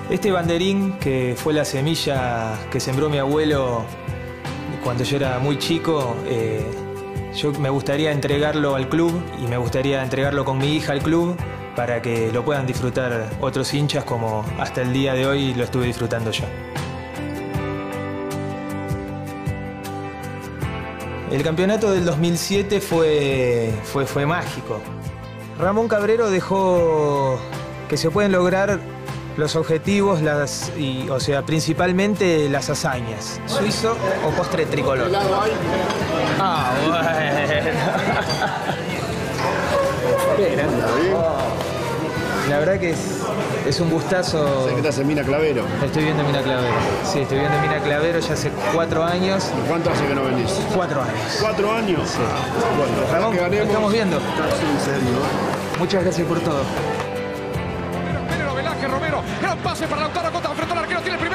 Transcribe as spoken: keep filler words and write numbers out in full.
Este banderín, que fue la semilla que sembró mi abuelo cuando yo era muy chico, eh, yo me gustaría entregarlo al club y me gustaría entregarlo con mi hija al club para que lo puedan disfrutar otros hinchas como hasta el día de hoy lo estuve disfrutando yo. El campeonato del dos mil siete fue, fue, fue mágico. Ramón Cabrero dejó que se pueden lograr los objetivos, las, y, o sea, principalmente las hazañas. ¿Suizo o postre tricolor? Ah, bueno. La verdad que es, es un gustazo. ¿Qué estás en Mina Clavero? Estoy viendo Mina Clavero. Sí, estoy viendo Mina Clavero ya hace cuatro años. ¿Y cuánto hace que no venís? Cuatro años. ¿Cuatro años? Sí. Bueno, Ramón, que ganemos. estamos viendo. Casi en serio. Muchas gracias por todo. Romero, Romero, Velázquez, Romero, gran pase para Lautaro, contra enfrentó al arquero, tiene el primer